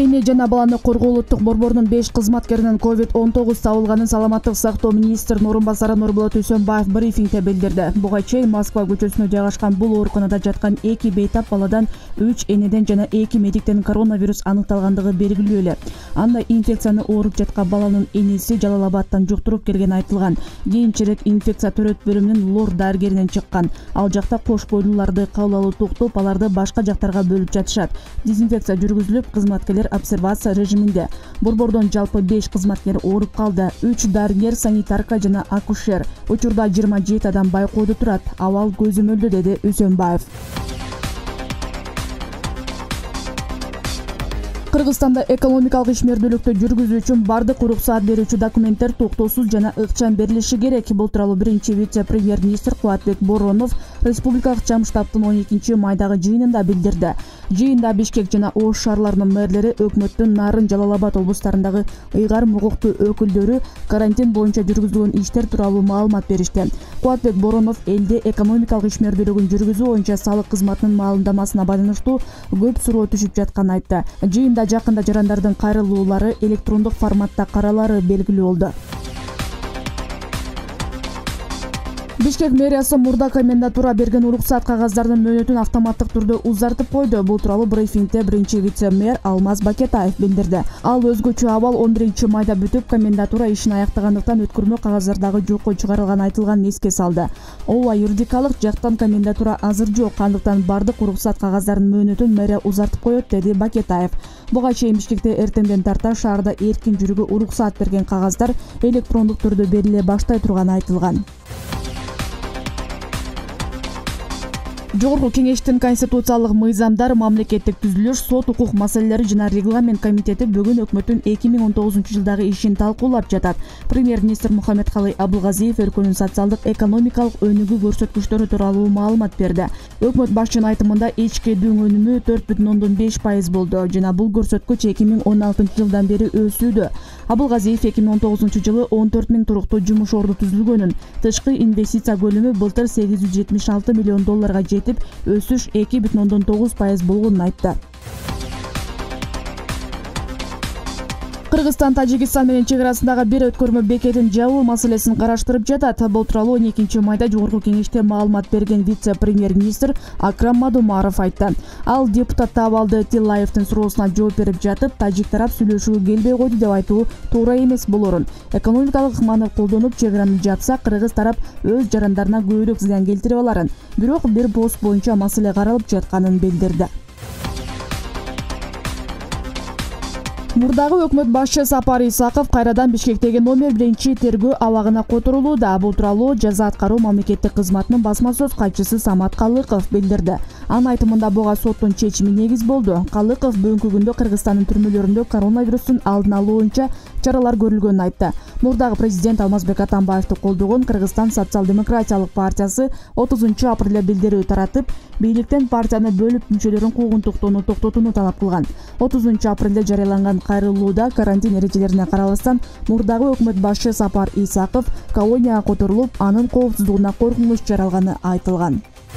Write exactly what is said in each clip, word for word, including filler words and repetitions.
Эне жана баланы коргоо улуттук борборунун беш кызматкеринин ковид он тогуз табылганын саламаттык сактоо министринин орун басары Нурболот Үсөнбаев брифингде билдирди. Буга чейин Москва көчөсүнө жайгашкан бул ооруканада жаткан эки бейтап баладан үч энеден жана эки медиктен коронавирус аныкталгандыгы белгилүү эле. Анда инфекцияны ооруп жаткан баланын энеси Жалал Абадтан жуктуруп келгени айтылган. Кийинчерээк инфекция төрөт бөлүмүнүн лор дарыгеринен чыккан. Ал жакта кош бойлууларды кабыл алуу токтоп, аларды башка жактарга бөлүп жатышат. Дезинфекция жүргүзүлүп, кызматкерлер обсервация режиминде. Борбордон жалпы беш кызматкер ооруп калды. үч дарыгер, санитарка жана акушер. Учурда жыйырма жети адам байкоодо турат. Абал көзөмөлдө, деди Үсөнбаев. Кыргызстанда экономикалык ишмердүүлүктү жүргүзүү үчүн бардык уруксаат берүүчү документтер токтоосуз жана ыкчам берилиши керек. Бул тууралуу биринчи вице-премьер-министр Кубатбек Боронов республикалык жам штабтын он экинчи майдагы жыйынында билдирди. Жыйында Бишкек жана Ош шаарларынын мэрлери, өкмөттүн Нарын, Жалал Абад облустарындагы ыйгарым укуктуу өкүлдөрү карантин боюнча жүргүзүлгөн иштер тууралуу маалымат беришти. Кубатбек Боронов элде экономикалык ишмердүүлүгүн жүргүзүү боюнча салык кызматынын маалымдамасына байланыштуу көп суроо түшүп жатканын айтты. Жыйында жакында жарандардын кайрылуулары электрондук форматта каралары белгилүү болду. Бишкек мэриясы мурда комендатура берген уруксаат кагаздардын мөөнөтүн автоматтык түрдө узартып койду. Бул тууралуу брифингде биринчи вице-мэр Алмаз Бакетаев билдирди. Ал өзгөчө абал он биринчи майда бүтүп, комендатура ишин аяктагандыктан өткөрмө кагаздардагы жокко чыгарылганы айтылганын эске салды. Ооба, юридикалык жактан комендатура азыр жок, андыктан бардык уруксаат кагаздардын мөөнөтүн мэрия узартып коет, деди Бакетаев. Буга чейин Бишкекте эртеңден тарта шаарда эркин жүрүүгө уруксаат берген кагаздар электрондук түрдө бериле баштай турганы айтылган. Жогорку кеңештин конституциялык мыйзамдар, мамлекеттик түзүлүш, сот укук маселелери жана регламент комитети бүгүн өкмөттүн эки миң он тогузунчу жылдагы ишин талкуулап жатат. Премьер-министр Мухаммедкалый Абылгазиев өлкөнүн социалдык экономикалык өнүгүү көрсөткүчтөрү тууралуу маалымат берди. Өкмөт башчынын айтымында ички дүң өнүмү төрт бүтүн ондон беш пайыз болду жана бул көрсөткүч эки миң он алтынчы жылдан бери өсүүдө. Абылгазиев эки миң он тогузунчу жылы он төрт миң туруктуу жумуш орду түзүлгөнүн, тышкы инвестиция көлөмү былтыр сегиз жүз жетимиш алты миллион долларга жетип, өсүш эки бүтүн ондон тогуз пайыз болгонун айтты. Кыргызстан Тажикстан менен чек арасындагы бир өткөрмө бекетин жабуу маселесин караштырып жатат. Бул тууралуу он экинчи майда жогорку кеңеште маалымат берген вице-премьер-министр Акрам Мадумаров айтты. Ал депутат Табалды Тиллаевдин суроосуна жооп берип жатып, тажик тарап сүйлөшүүгө келбей койду деп айтуу туура эмес болорун. Экономикалык ыкманы колдонуп чек араны жапса, кыргыз тарап өз жарандарына көбүрөөк зыян келтирип аларын. Бирок бир пост боюнча маселе каралып жатканын билдирди. Мурдагы өкмөт башчы Сапар Исаков кайрадан Бишкектеги номер биринчи тергөө абагына которулууда. Бул тууралуу жаза аткаруу мамлекеттик кызматынын басма сөз катчысы Самат Калыков билдирди. Анын айтымында буга соттун чечими негиз болду. Калыков бүгүнкү күндө Кыргызстандын түрмөлөрүндө коронавирустун алдын алуу боюнча чаралар көрүлгөнүн айтты. Мурдагы президент Алмазбек Атамбаевди колдогон Кыргызстан социал-демократиялык партиясы отузунчу апрелде билдирүү таратып, бийликтен партияны бөлүп мүчөлөрүн куугунтуктоону токтотууну талап кылган. отузунчу апрелде жарыяланган кайрылууда карантин эрежелерине карабастан мурдагы өкмөт башчы Сапар Исаков колонияга которулуп, анын коопсуздугуна коркунуч жаралганы айтылган.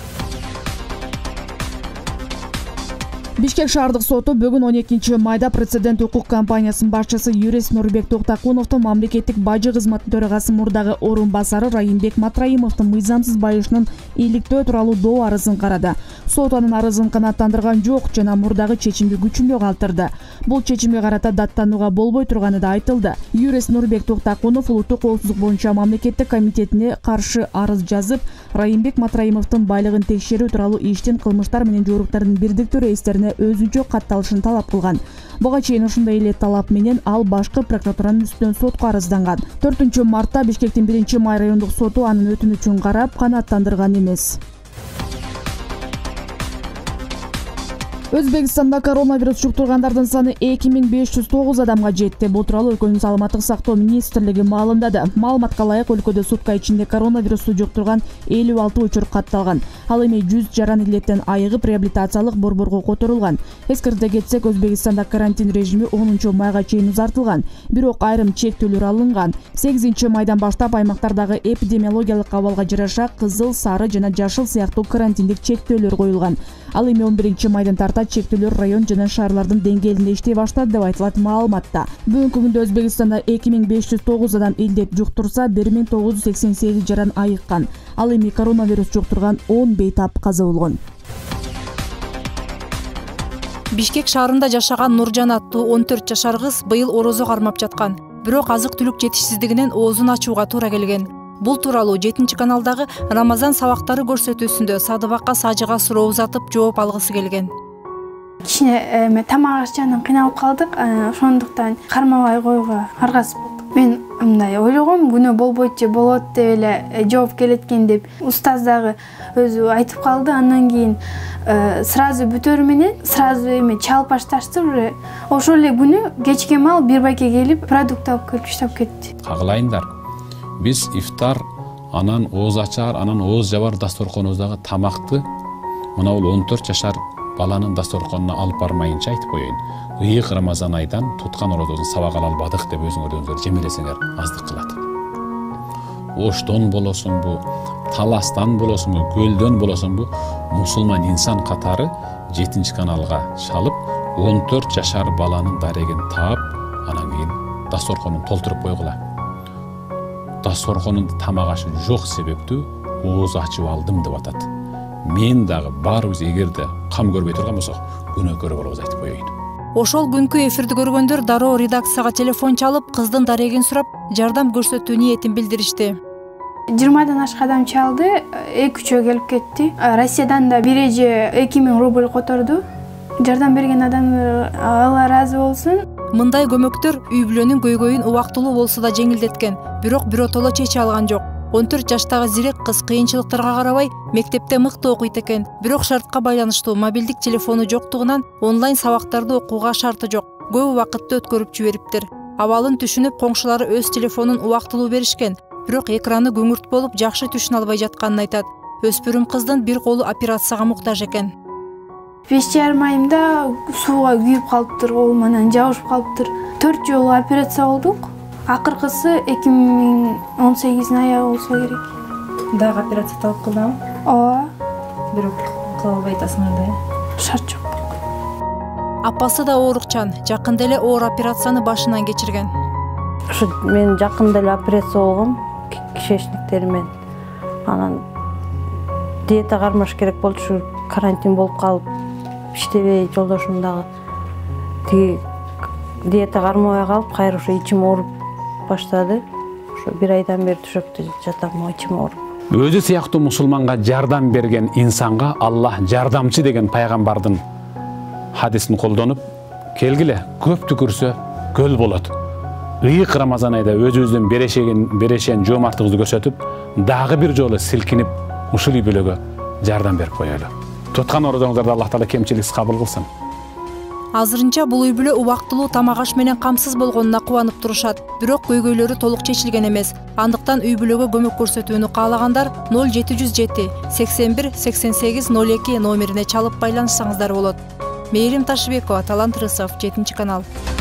Бишкек шаардык соту бүгүн он экинчи майда прецедент укук компаниясынын башчысы юрист Нурбек Токтакуновдун мамлекеттик бажы кызматынын төрагасы мурдагы орун басары Райымбек Матраимовдун мыйзамсыз байышынын иликтөө тууралуу доо арызын карады. Сот анын арызын канааттандырган жок жана мурдагы чечимди күчүндө калтырды. Бул чечимге карата даттанууга болбой турганы да айтылды. Юрист Нурбек Токтакунов улуттук коопсуздук боюнча мамлекеттик комитетине каршы арыз жазып, Райымбек Матраимовдун байлыгын текшерүү тууралуу иштин кылмыштар менен жоруктардын бирдиктүү рейстерине өзүнчө катталышын талап кылган. Буга чейин ошондой эле талап менен ал башкы прокуратуранын үстүнөн сотко арызданган. төртүнчү мартта Бишкектин биринчи май райондук соту анын өтүнүчүн карап, канааттандырган эмес. Өзбекстанда коронавирус жуктургандардын саны эки миң беш жүз тогуз адамга жетти. Бул тууралуу өлкөнүн саламаттык сактоо министрлиги маалымдады. Маалыматка ылайык, өлкөдө сутка ичинде коронавирусту жуктурган элүү алты учур катталган. Ал эми жүз жаран илеттен айыгып реабилитациялык борборго которулган. Эскерте кетсек, Өзбекстанда карантин режими онунчу майга чейин узартылган. Бирок айрым чектөөлөр алынган. сегизинчи майдан баштап аймактардагы эпидемиологиялык абалга жараша кызыл, сары жана жашыл сыяктуу карантиндик чектөөлөр коюлган. Ал эми он биринчи майдан тарта чектөөлөр район жана шаарлардын деңгээлинде иштей баштады деп айтылат маалыматта. Бүгүнкү күндө Өзбекстанда эки миң беш жүз тогуз адам илдет жуктурса, бир миң тогуз жүз сексен сегиз жаран айыккан. Ал эми коронавирус жуктурган он бейтап каза болгон. Бишкек шаарында жашаган Нуржан аттуу он төрт жашар кыз быйыл орозо кармап жаткан. Бирок азык-түлүк жетишсиздигинен оозун ачууга туура келген. Бул тууралуу жетинчи каналдагы Рамазан сабактары көрсөтүүсүндө Садыбакка Сажыга суроо узатып жооп алгысы келген. Кичине тамак ашчандан кыйналып калдык, ошондуктан кармабай коюуга аргасыз болдук. Мен мындай ойлогом, күнөө болбойт же болот деп эле жооп келет экен деп. Устаз дагы өзү айтып калды. Андан кийин сразу бүтөрү менен сразу эме чалып башташты уже. Ошол эле күнү кечке мал бир байке келип продукт алып келип таштап кетти. Кагылайындар. Биз ифтар, анан ооз ачар, анан ооз жабар дасторконубуздагы тамакты мына бул он төрт жашар баланын дасторконуна алып бармайынча айтып коеюн. Ыйык Рамазан айдан туткан орозобузун сабак ала албадык деп өзүңөрдөн жемелесеңер аздык кылат. Оштон болосуңбу, таластан болосуңбу, көлдөн болосуңбу, мусулман инсан катары жетинчи каналга чалып, он төрт жашар баланын дарегин таап, анан кийин дасторконун толтуруп койгула. Дасторконун тамак ашы жок себептүү ооз ачып алдым деп атат. Мен дагы баарыбыз эгерде кам көрбөй турган болсок, күнөөкөр болобуз айтып коеюн. Ошол күнкү эфирди көргөндөр дароо редакцияга телефон чалып, кыздын дарегин сурап, жардам көрсөтүү ниетин билдиришти. жыйырмадан ашык адам чалды, эки үчөө келип кетти. Россиядан да бир эже эки миң рубль которду. Жардам берген адамдар Алла ыраазы болсун. Мындай көмөктөр үй бүлөнүн көйгөйүн убактылуу болсо да жеңилдеткен, бирок биротоло чече алган жок. он төрт жаштагы зирек кыз кыйынчылыктарга карабай мектепте мыкты окуйт экен. Бирок шартка байланыштуу мобилдик телефону жоктугунан онлайн сабактарды окууга шарты жок. Көп убакытты өткөрүп жибериптир. Абалын түшүнүп, коңшулары өз телефонун убактылуу беришкен. Бирок экраны көңүрт болуп, жакшы түшүнө албай жатканын айтат. Өспүрүм кыздын бир колу операцияга муктаж экен. беш жарым айымда сууга күйүп калыптыр, колум анан жабышып калыптыр. төрт жолу операция болдук. Акыркысы эки миң он сегиздин аягы болсо керек. Дагы операция талап кылдыңбы? Ооба. Бирок кыла албай атасыңар да. Шарт жок. Апасы да оорукчан, жакында эле оор операцияны башынан кечирген. Ушу мен жакында эле операция болгом, кишечниктеримен. Анан диета кармаш керек болчу, ушу карантин болуп калып, иштебей жолдошум дагы тиги диета кармабай калып, кайра ушу ичим ооруп баштады. Ушу бир айдан бери төшөктө жатам, ичим ооруп. Өзү сыяктуу мусулманга жардам берген инсанга Аллах жардамчы деген пайгамбардын хадисин колдонуп, келгиле көп түкүрсө көл болот. Ыйык Рамазан айда өзүбүздүн берешеген берешен жоомарттыгыбызды көрсөтүп, дагы бир жолу силкинип ушул үй бүлөгө жардам берип коелу. Туткан орозоңуздарда Аллах Таала кемчиликсиз кабыл кылсын. Азырынча бул үй бүлө убактылуу тамак аш менен камсыз болгонуна кубанып турушат. Бирок көйгөйлөрү толук чечилген эмес. Андыктан үй бүлөгө көмөк көрсөтүүнү каалагандар ноль жети жүз жети сексен бир сексен сегиз ноль эки номерине чалып байланышсаңыздар болот. Мээрим Ташыбекова, Талант Рысов, жетинчи канал.